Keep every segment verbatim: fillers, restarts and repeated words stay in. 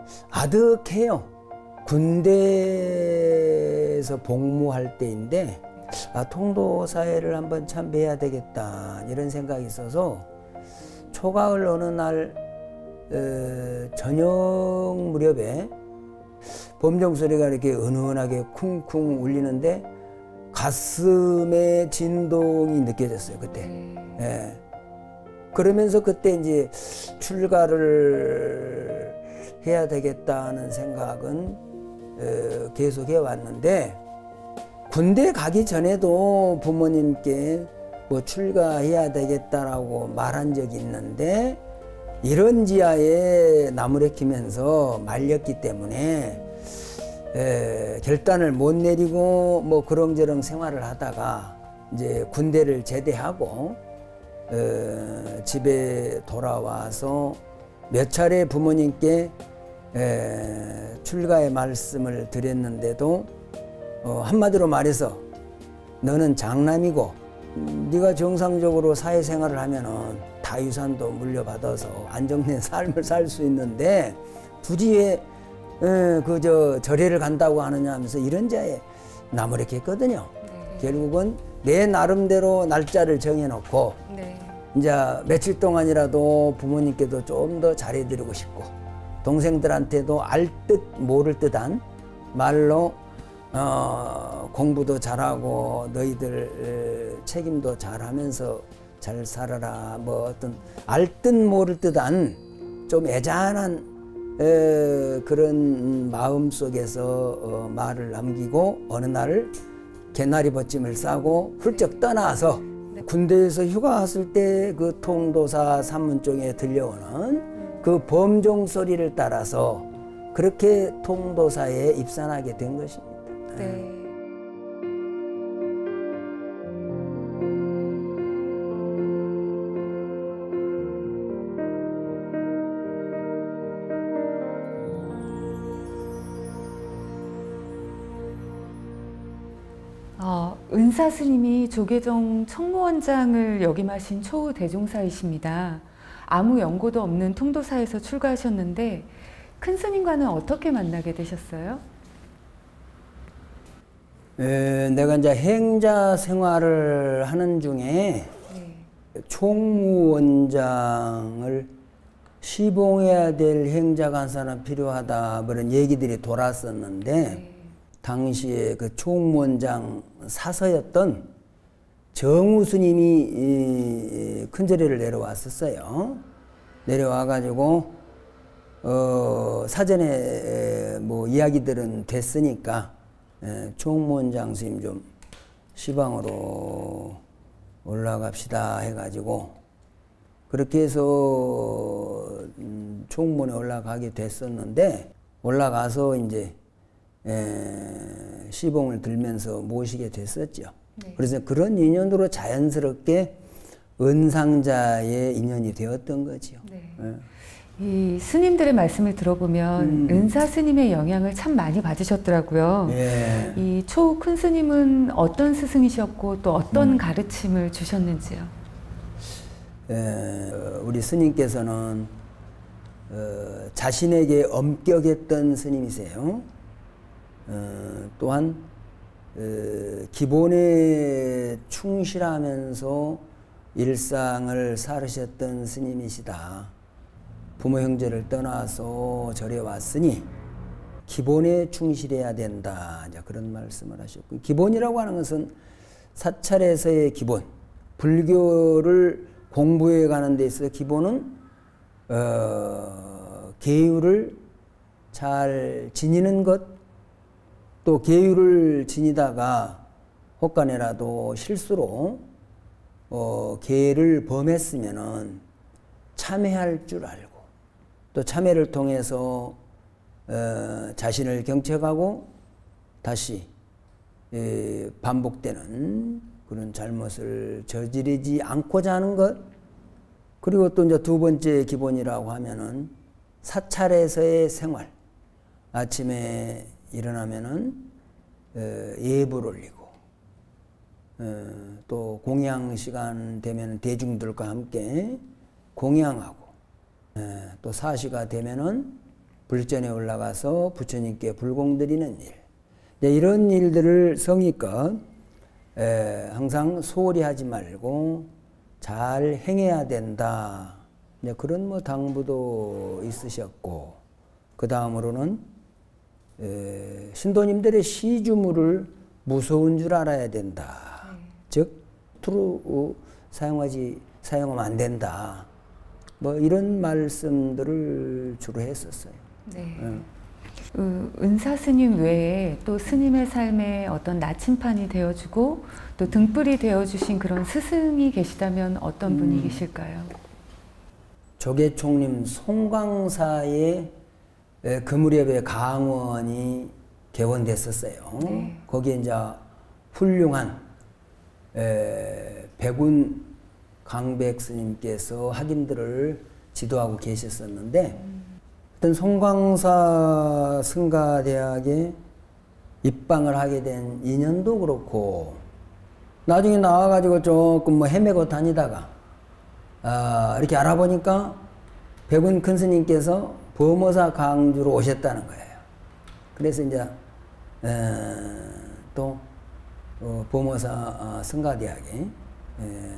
아득해요. 군대에서 복무할 때인데 아, 통도사회를 한번 참배해야 되겠다 이런 생각이 있어서 초가을 어느 날 어, 저녁 무렵에 범종 소리가 이렇게 은은하게 쿵쿵 울리는데 가슴에 진동이 느껴졌어요 그때. 음. 예. 그러면서 그때 이제 출가를 해야 되겠다는 생각은 어, 계속 해왔는데 군대 가기 전에도 부모님께 뭐 출가해야 되겠다라고 말한 적이 있는데 이런 지하에 나무래 키면서 말렸기 때문에 에, 결단을 못 내리고 뭐 그렁저렁 생활을 하다가 이제 군대를 제대하고 어, 집에 돌아와서 몇 차례 부모님께 에, 출가의 말씀을 드렸는데도 어, 한마디로 말해서 너는 장남이고 네가 정상적으로 사회생활을 하면은 다유산도 물려받아서 안정된 삶을 살 수 있는데 굳이 왜 그저 절에를 간다고 하느냐 하면서 이런 자에 나무래게 했거든요. 네. 결국은 내 나름대로 날짜를 정해놓고 네. 이제 며칠 동안이라도 부모님께도 좀 더 잘해드리고 싶고 동생들한테도 알 듯 모를 듯한 말로 어, 공부도 잘하고 너희들 책임도 잘하면서 잘 살아라 뭐 어떤 알 듯 모를 듯한 좀 애잔한 에, 그런 마음 속에서 어, 말을 남기고 어느 날 개나리 벗짐을 싸고 훌쩍 떠나서 네. 군대에서 휴가 왔을 때 그 통도사 산문종에 들려오는 그 범종 소리를 따라서 그렇게 통도사에 입산하게 된 것입니다. 네. 어, 은사 스님이 조계종 청무원장을 역임하신 초우 대종사이십니다. 아무 연고도 없는 통도사에서 출가하셨는데 큰 스님과는 어떻게 만나게 되셨어요? 에, 내가 이제 행자 생활을 하는 중에 네. 총무원장을 시봉해야 될 행자가 한 사람 필요하다 그런 얘기들이 돌았었는데 네. 당시에 그 총무원장 사서였던 정우 스님이 큰 절에를 내려왔었어요. 내려와가지고 어, 사전에 뭐 이야기들은 됐으니까 예, 총무원장 스님 좀 시방으로 올라갑시다 해가지고 그렇게 해서 음, 총무원에 올라가게 됐었는데 올라가서 이제 에, 시봉을 들면서 모시게 됐었죠. 네. 그래서 그런 인연으로 자연스럽게 은상자의 인연이 되었던 거죠. 네. 예. 이 스님들의 말씀을 들어보면 음. 은사 스님의 영향을 참 많이 받으셨더라고요. 예. 이 초우 큰 스님은 어떤 스승이셨고 또 어떤 음. 가르침을 주셨는지요? 에, 우리 스님께서는 어, 자신에게 엄격했던 스님이세요. 어, 또한 어, 기본에 충실하면서 일상을 살으셨던 스님이시다. 부모 형제를 떠나서 절에 왔으니 기본에 충실해야 된다. 이제 그런 말씀을 하셨고 기본이라고 하는 것은 사찰에서의 기본, 불교를 공부해 가는 데 있어서 기본은 어, 계율을 잘 지니는 것, 또 계율을 지니다가 혹간에라도 실수로 어, 계를 범했으면은 참회할 줄 알고 또 참회를 통해서 어, 자신을 경책하고 다시 에, 반복되는 그런 잘못을 저지르지 않고자 하는 것. 그리고 또 이제 두 번째 기본이라고 하면은 사찰에서의 생활. 아침에 일어나면은 어, 예불 올리고 어, 또 공양 시간 되면 대중들과 함께 공양하고 에, 또 사시가 되면은 불전에 올라가서 부처님께 불공드리는 일, 네, 이런 일들을 성의껏 에, 항상 소홀히 하지 말고 잘 행해야 된다. 네, 그런 뭐 당부도 있으셨고, 그 다음으로는 에, 신도님들의 시주물을 무서운 줄 알아야 된다. 네. 즉 투루 사용하지 사용하면 안 된다. 뭐 이런 말씀들을 주로 했었어요. 네. 응. 그 은사 스님 외에 또 스님의 삶에 어떤 나침판이 되어주고 또 등불이 되어주신 그런 스승이 계시다면 어떤 분이 음. 계실까요? 조계총림 송광사의 그 무렵에 강원이 개원됐었어요. 네. 거기에 이제 훌륭한 에, 백운 강백 스님께서 학인들을 지도하고 계셨었는데, 음. 어떤 송광사 승가대학에 입방을 하게 된 인연도 그렇고, 나중에 나와가지고 조금 뭐 헤매고 다니다가 아, 이렇게 알아보니까 백운 큰 스님께서 범어사 강주로 오셨다는 거예요. 그래서 이제 에, 또 어, 범어사 승가대학에 에,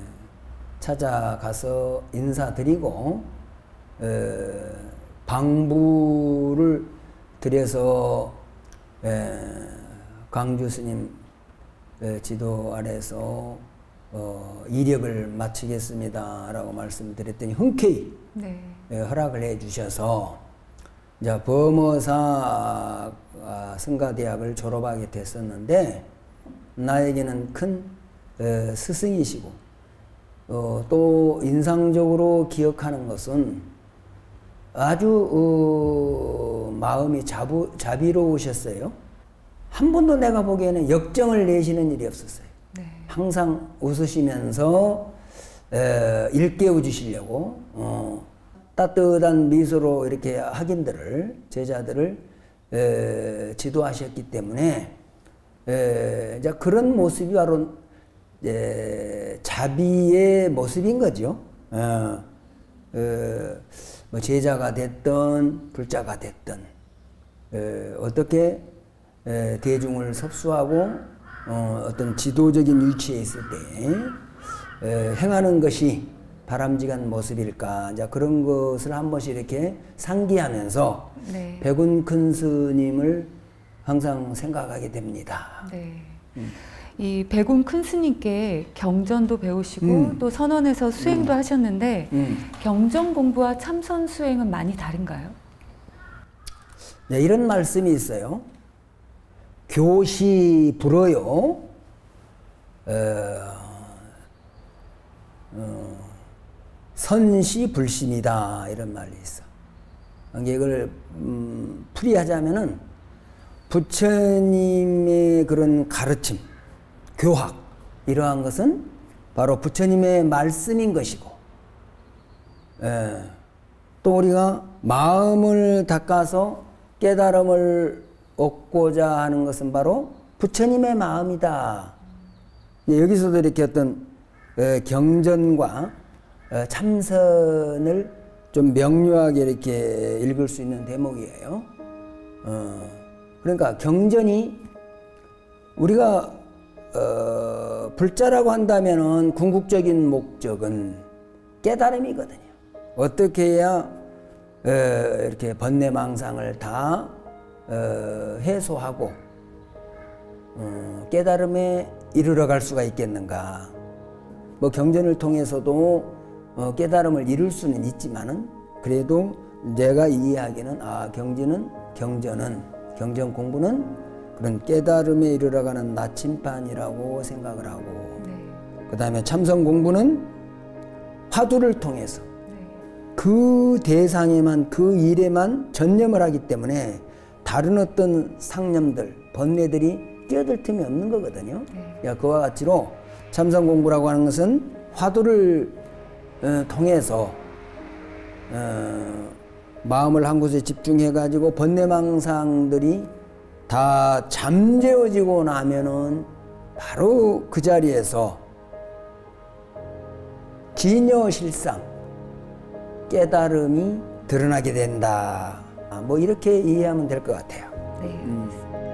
찾아가서 인사드리고 에, 방부를 드려서 에, 강주 스님 에, 지도 아래서 어, 이력을 마치겠습니다 라고 말씀드렸더니 흔쾌히 네. 에, 허락을 해 주셔서 이제 범어사 승가대학을 졸업하게 됐었는데, 나에게는 큰 에, 스승이시고 어, 또 인상적으로 기억하는 것은 아주 어, 마음이 자부, 자비로우셨어요. 한 번도 내가 보기에는 역정을 내시는 일이 없었어요. 네. 항상 웃으시면서 에, 일깨워 주시려고 어, 따뜻한 미소로 이렇게 학인들을, 제자들을 에, 지도하셨기 때문에 에, 이제 그런 모습이 바로 에, 자비의 모습인 거죠. 어, 어, 뭐 제자가 됐든 불자가 됐든 에, 어떻게 에, 대중을 섭수하고 어, 어떤 지도적인 위치에 있을 때 에, 행하는 것이 바람직한 모습일까, 이제 그런 것을 한 번씩 이렇게 상기하면서 네. 백운 큰 스님을 항상 생각하게 됩니다. 네. 음. 이 백운 큰 스님께 경전도 배우시고 음. 또 선원에서 수행도 음. 하셨는데 음. 경전 공부와 참선 수행은 많이 다른가요? 네, 이런 말씀이 있어요. 교시 불어요. 어, 어, 선시 불심이다, 이런 말이 있어. 이걸 음, 풀이하자면은 부처님의 그런 가르침, 교학, 이러한 것은 바로 부처님의 말씀인 것이고, 예, 또 우리가 마음을 닦아서 깨달음을 얻고자 하는 것은 바로 부처님의 마음이다. 여기서도 이렇게 어떤 에, 경전과 에, 참선을 좀 명료하게 이렇게 읽을 수 있는 대목이에요. 어, 그러니까 경전이 우리가 어, 불자라고 한다면은 궁극적인 목적은 깨달음이거든요. 어떻게 해야 어, 이렇게 번뇌망상을 다 어, 해소하고 어, 깨달음에 이르러 갈 수가 있겠는가. 뭐 경전을 통해서도 어, 깨달음을 이룰 수는 있지만은, 그래도 내가 이해하기는 아 경전은 경전은 경전 공부는 그런 깨달음에 이르러가는 나침반이라고 생각을 하고, 네. 그 다음에 참선 공부는 화두를 통해서 네. 그 대상에만, 그 일에만 전념을 하기 때문에 다른 어떤 상념들, 번뇌들이 뛰어들 틈이 없는 거거든요. 네. 야, 그와 같이로 참선 공부라고 하는 것은 화두를 어, 통해서 어, 마음을 한 곳에 집중해 가지고 번뇌망상들이 다 잠재워지고 나면은 바로 그 자리에서 기녀실상 깨달음이 드러나게 된다. 뭐 이렇게 이해하면 될 것 같아요. 네. 음.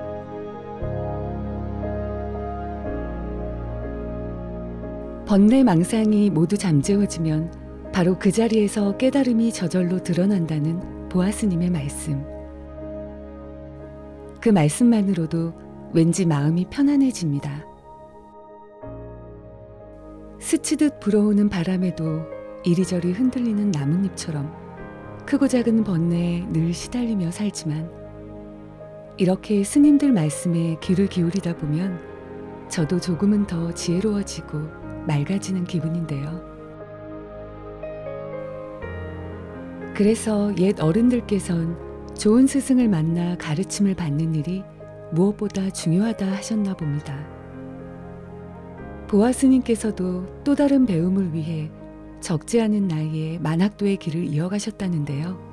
번뇌 망상이 모두 잠재워지면 바로 그 자리에서 깨달음이 저절로 드러난다는 보아스님의 말씀. 그 말씀만으로도 왠지 마음이 편안해집니다. 스치듯 불어오는 바람에도 이리저리 흔들리는 나뭇잎처럼 크고 작은 번뇌에 늘 시달리며 살지만 이렇게 스님들 말씀에 귀를 기울이다 보면 저도 조금은 더 지혜로워지고 맑아지는 기분인데요. 그래서 옛 어른들께선 좋은 스승을 만나 가르침을 받는 일이 무엇보다 중요하다 하셨나 봅니다. 보아 스님께서도 또 다른 배움을 위해 적지 않은 나이에 만학도의 길을 이어가셨다는데요.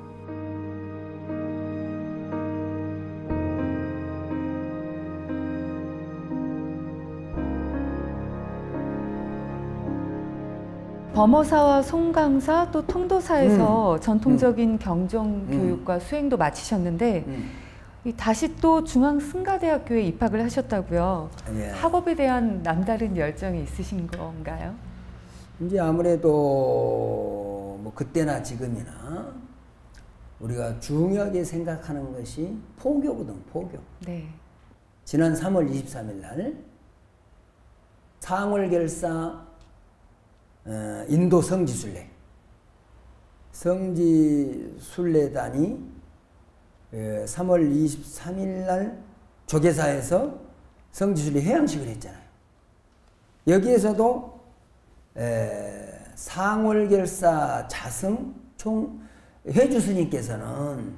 범어사와 송강사 또 통도사에서 음. 전통적인 음. 경정 음. 교육과 수행도 마치셨는데 음. 이 다시 또 중앙승가대학교에 입학을 하셨다고요. 예. 학업에 대한 남다른 열정이 있으신 건가요? 이제 아무래도 뭐 그때나 지금이나 우리가 중요하게 생각하는 것이 포교거든, 포교. 네. 지난 삼월 이십삼일 날 상월결사 어, 인도 성지순례 성지순례단이 어, 삼월 이십삼일 날 조계사에서 성지순례 회양식을 했잖아요. 여기에서도 에, 상월결사 자승 총 회주 스님께서는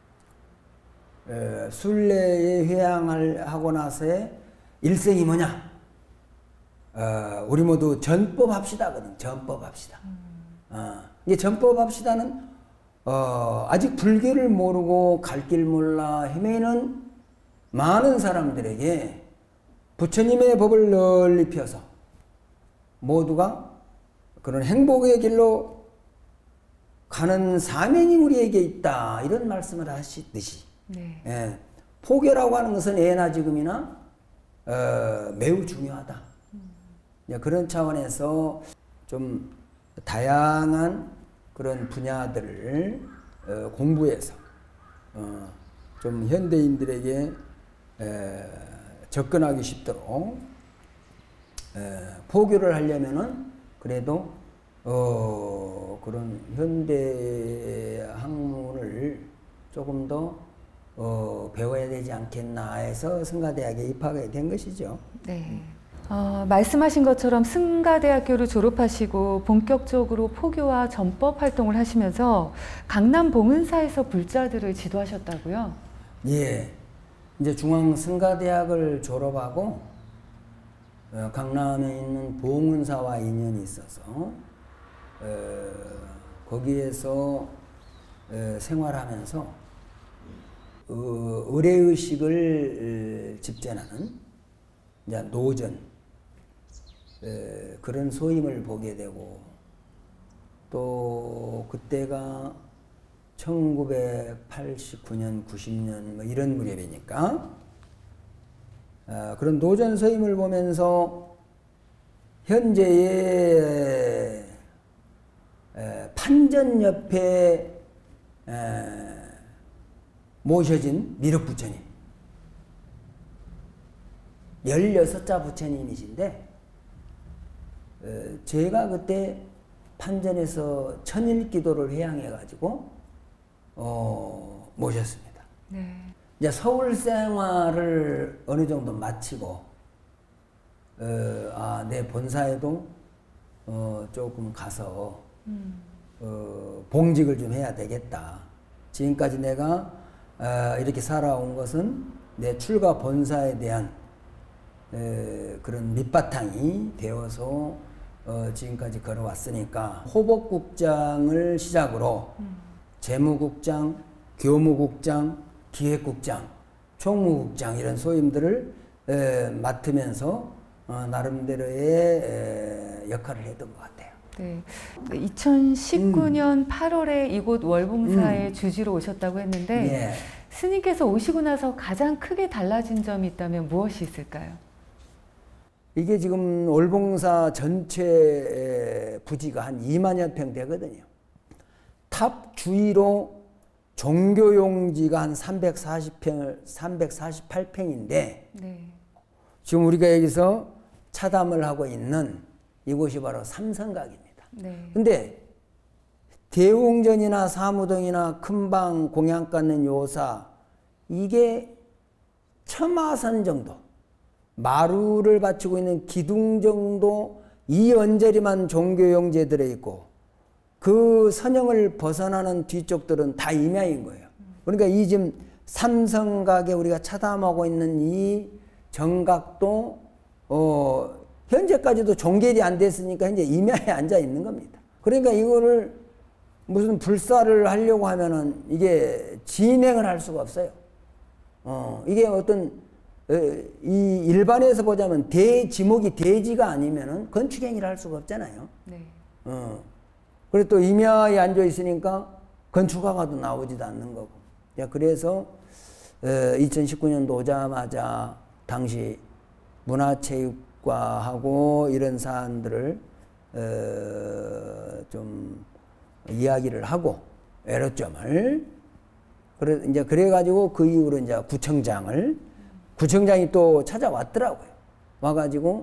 에, 순례에 회양을 하고 나서의 일생이 뭐냐? 어, 우리 모두 전법합시다거든. 전법합시다. 음. 어, 이게 전법합시다는 어, 아직 불교를 모르고 갈 길 몰라 헤매는 많은 사람들에게 부처님의 법을 널리 펴서 모두가 그런 행복의 길로 가는 사명이 우리에게 있다. 이런 말씀을 하시듯이 네. 예, 포교라고 하는 것은 예나 지금이나 어, 매우 중요하다. 음. 그런 차원에서 좀 다양한 그런 분야들을 어, 공부해서 어, 좀 현대인들에게 에, 접근하기 쉽도록 에, 포교를 하려면은 그래도 어, 그런 현대 학문을 조금 더 어, 배워야 되지 않겠나 해서 승가대학에 입학하게 된 것이죠. 네. 어, 말씀하신 것처럼 승가대학교를 졸업하시고 본격적으로 포교와 전법 활동을 하시면서 강남 봉은사에서 불자들을 지도하셨다고요? 예. 이제 중앙승가대학을 졸업하고 어, 강남에 있는 봉은사와 인연이 있어서 어, 거기에서 어, 생활하면서 어, 의례의식을 어, 집전하는 이제 노전 에, 그런 소임을 보게 되고 또 그때가 천구백팔십구 년, 구십 년 뭐 이런 무렵이니까 어, 그런 노전 소임을 보면서 현재의 에, 판전 옆에 에, 모셔진 미륵 부처님 열여섯 자 부처님이신데 어, 제가 그때 판전에서 천일 기도를 회양해 가지고 어, 모셨습니다. 네. 이제 서울 생활을 어느 정도 마치고 어, 아, 내 본사에도 어, 조금 가서 음. 어, 봉직을 좀 해야 되겠다. 지금까지 내가 어, 이렇게 살아온 것은 내 출가 본사에 대한 에, 그런 밑바탕이 되어서 어, 지금까지 걸어왔으니까 호법국장을 시작으로 음. 재무국장, 교무국장, 기획국장, 총무국장 이런 소임들을 에, 맡으면서 어, 나름대로의 에, 역할을 했던 것 같아요. 네. 이천십구 년 음. 팔월에 이곳 월봉사에 음. 주지로 오셨다고 했는데 예. 스님께서 오시고 나서 가장 크게 달라진 점이 있다면 무엇이 있을까요? 이게 지금 월봉사 전체 부지가 한 이만여 평 되거든요. 탑 주위로 종교용지가 한 삼백사십 평, 삼백사십팔 평인데 네. 지금 우리가 여기서 차담을 하고 있는 이곳이 바로 삼성각입니다. 네. 근데 대웅전이나 사무동이나 큰방 공양가는 요사 이게 첨화선 정도 마루를 받치고 있는 기둥 정도 이 언저리만 종교용지에 들어있고 그 선형을 벗어나는 뒤쪽들은 다 임야인 거예요. 그러니까 이 지금 삼성각에 우리가 차담하고 있는 이 정각도 어 현재까지도 종결이 안 됐으니까 이제 임야에 앉아 있는 겁니다. 그러니까 이거를 무슨 불사를 하려고 하면은 이게 진행을 할 수가 없어요. 어, 이게 어떤, 어, 이 일반에서 보자면 대지목이 대지가 아니면은 건축행위를 할 수가 없잖아요. 네. 어. 그리고 또 임야에 앉아 있으니까 건축허가도 나오지도 않는 거고. 야, 그래서, 어, 이천십구 년도 오자마자 당시 문화체육과하고 이런 사안들을, 어, 좀, 이야기를 하고 애로점을 그래 이제 그래가지고 그 이후로 이제 구청장을 구청장이 또 찾아왔더라고요. 와가지고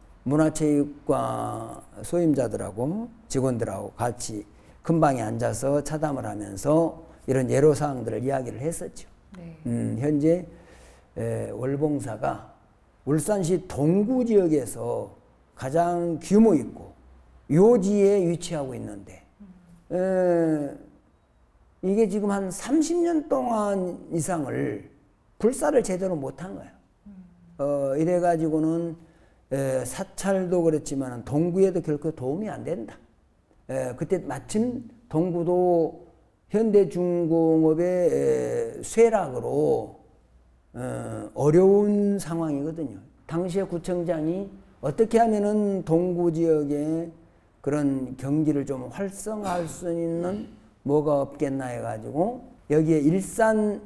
문화체육과 소임자들하고 직원들하고 같이 큰 방에 앉아서 차담을 하면서 이런 애로사항들을 이야기를 했었죠. 네. 음, 현재 에, 월봉사가 울산시 동구 지역에서 가장 규모 있고 요지에 위치하고 있는데 에, 이게 지금 한 삼십 년 동안 이상을 불사를 제대로 못한 거예요. 어, 이래가지고는 에, 사찰도 그렇지만 동구에도 결코 도움이 안 된다. 에, 그때 마침 동구도 현대중공업의 에, 쇠락으로 어, 어려운 상황이거든요. 당시에 구청장이 어떻게 하면은 동구 지역에 그런 경기를 좀 활성화할 수 있는 뭐가 없겠나 해가지고 여기에 일산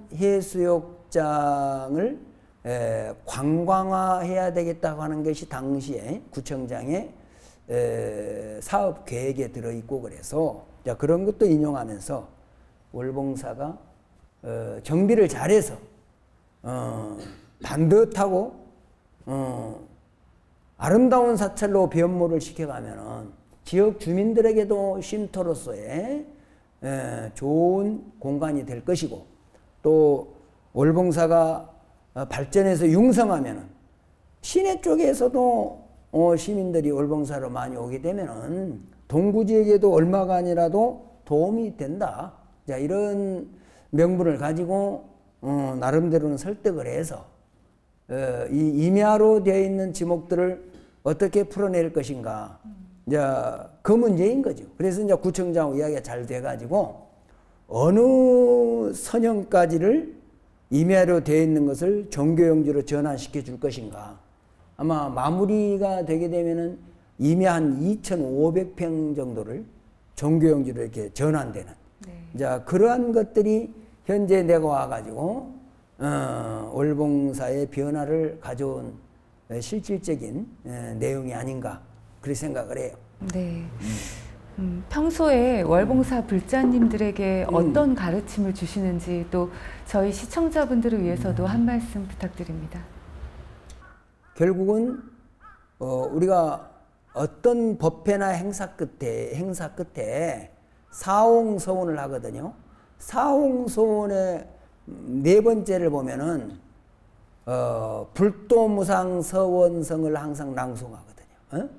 해수욕장을 에, 관광화해야 되겠다고 하는 것이 당시에 구청장의 에, 사업 계획에 들어있고 그래서 자, 그런 것도 인용하면서 월봉사가 어, 정비를 잘해서 어, 반듯하고 어, 아름다운 사찰로 변모를 시켜가면은 지역 주민들에게도 쉼터로서의 에, 좋은 공간이 될 것이고 또 월봉사가 어, 발전해서 융성하면은 시내 쪽에서도 어, 시민들이 월봉사로 많이 오게 되면은 동구 지역에도 얼마가 아니라도 도움이 된다. 자, 이런 명분을 가지고 어, 나름대로는 설득을 해서 어, 이 임야로 되어 있는 지목들을 어떻게 풀어낼 것인가. 이제 그 문제인 거죠. 그래서 이제 구청장하고 이야기가 잘 돼가지고 어느 선형까지를 임야로 되어 있는 것을 종교용지로 전환시켜 줄 것인가. 아마 마무리가 되게 되면은 임야 한 이천오백 평 정도를 종교용지로 이렇게 전환되는. 네. 자, 그러한 것들이 현재 내가 와가지고 어, 월봉사의 변화를 가져온 실질적인 에, 내용이 아닌가. 그렇게 생각을 해요. 네. 음. 음, 평소에 월봉사 불자님들에게 음. 어떤 가르침을 주시는지 또 저희 시청자분들을 위해서도 음. 한 말씀 부탁드립니다. 결국은 어, 우리가 어떤 법회나 행사 끝에 행사 끝에 사홍서원을 하거든요. 사홍서원의 네 번째를 보면은 어, 불도무상서원성을 항상 낭송하거든요. 어?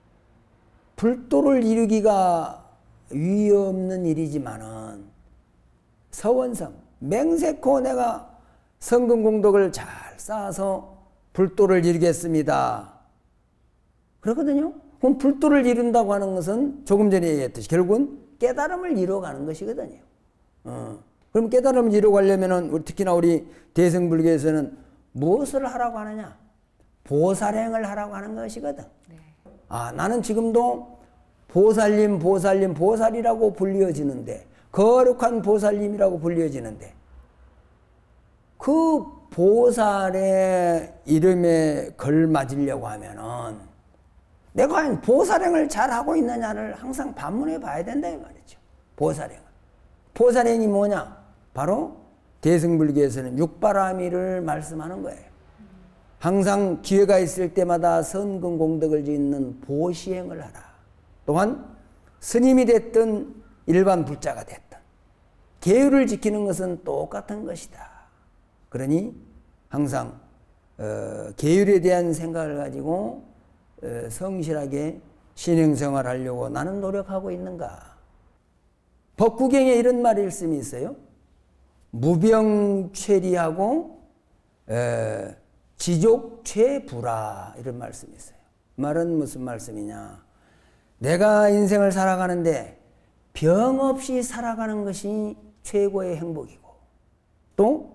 불도를 이루기가 위험 없는 일이지만은 서원성, 맹세코 내가 성금공덕을 잘 쌓아서 불도를 이루겠습니다. 그러거든요. 그럼 불도를 이룬다고 하는 것은 조금 전에 얘기했듯이 결국은 깨달음을 이루어가는 것이거든요. 어. 그럼 깨달음을 이루어가려면은 우리 특히나 우리 대승불교에서는 무엇을 하라고 하느냐? 보살행을 하라고 하는 것이거든. 네. 아, 나는 지금도 보살님, 보살님, 보살이라고 불려지는데, 거룩한 보살님이라고 불려지는데, 그 보살의 이름에 걸맞으려고 하면은 내가 과연 보살행을 잘하고 있느냐를 항상 반문해 봐야 된다 이 말이죠. 보살행을. 보살행이 뭐냐? 바로 대승불교에서는 육바라밀을 말씀하는 거예요. 항상 기회가 있을 때마다 선근 공덕을 짓는 보시행을 하라. 또한 스님이 됐든 일반 불자가 됐든 계율을 지키는 것은 똑같은 것이다. 그러니 항상 어, 계율에 대한 생각을 가지고 어, 성실하게 신행생활 하려고 나는 노력하고 있는가. 법구경에 이런 말씀이 있어요. 무병최리하고 에, 지족최불화 이런 말씀이 있어요. 말은 무슨 말씀이냐. 내가 인생을 살아가는데 병 없이 살아가는 것이 최고의 행복이고, 또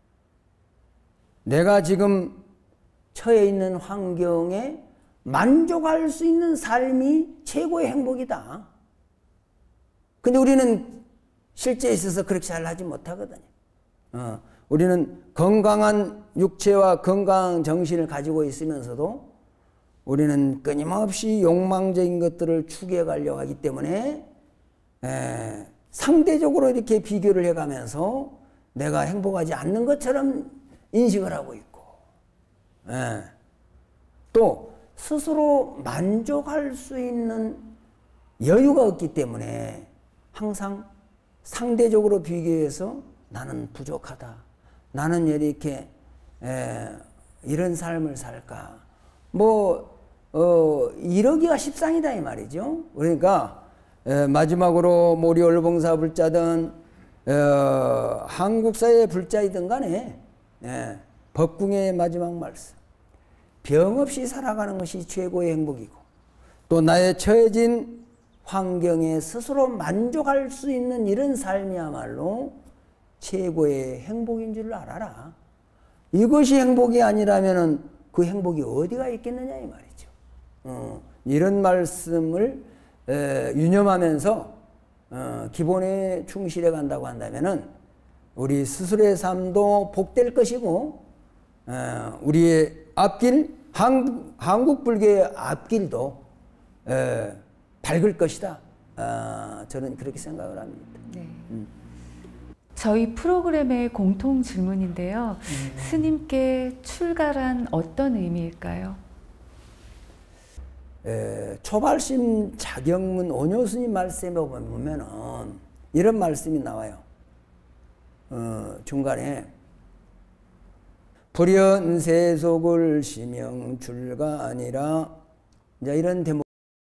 내가 지금 처해 있는 환경에 만족할 수 있는 삶이 최고의 행복이다. 근데 우리는 실제에 있어서 그렇게 잘 하지 못하거든요. 어, 우리는 건강한 육체와 건강한 정신을 가지고 있으면서도 우리는 끊임없이 욕망적인 것들을 추구해 가려고 하기 때문에 에, 상대적으로 이렇게 비교를 해가면서 내가 행복하지 않는 것처럼 인식을 하고 있고, 에, 또 스스로 만족할 수 있는 여유가 없기 때문에 항상 상대적으로 비교해서 나는 부족하다. 나는 왜 이렇게 에, 이런 삶을 살까? 뭐 어, 이러기가 십상이다 이 말이죠. 그러니까 에, 마지막으로 뭐 우리 얼봉사 불자든 어, 한국사의 불자이든 간에 에, 법궁의 마지막 말씀. 병 없이 살아가는 것이 최고의 행복이고, 또 나의 처해진 환경에 스스로 만족할 수 있는 이런 삶이야말로 최고의 행복인 줄 알아라. 이것이 행복이 아니라면은 그 행복이 어디가 있겠느냐 이 말이죠. 어, 이런 말씀을 에, 유념하면서 어, 기본에 충실해 간다고 한다면은 우리 스스로의 삶도 복될 것이고, 어, 우리의 앞길, 한국, 한국 불교의 앞길도 에, 밝을 것이다. 어, 저는 그렇게 생각을 합니다. 네. 음. 저희 프로그램의 공통 질문인데요. 음. 스님께 출가란 어떤 의미일까요? 에, 초발심 자경문 오뇨스님 말씀에 보면은 이런 말씀이 나와요. 어, 중간에 불연세속을 시명 출가 아니라 이제 이런 대목.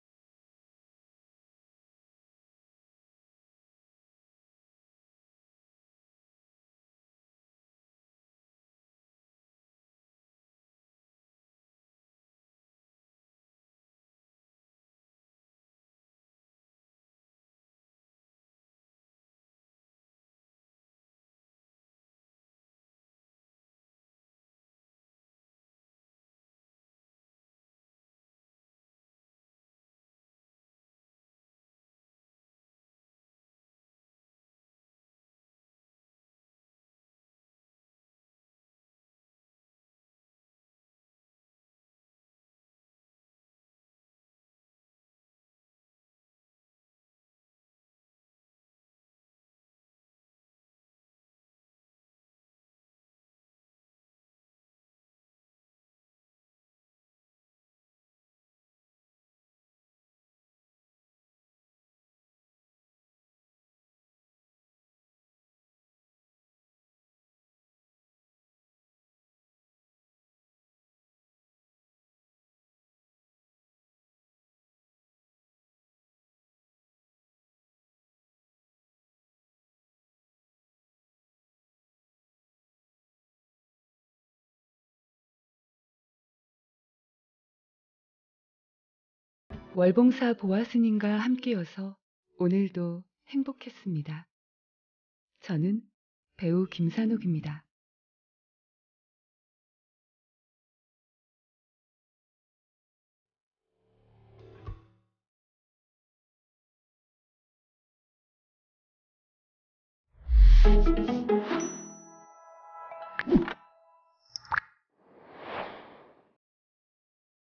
월봉사 보아스님과 함께여서 오늘도 행복했습니다. 저는 배우 김산옥입니다.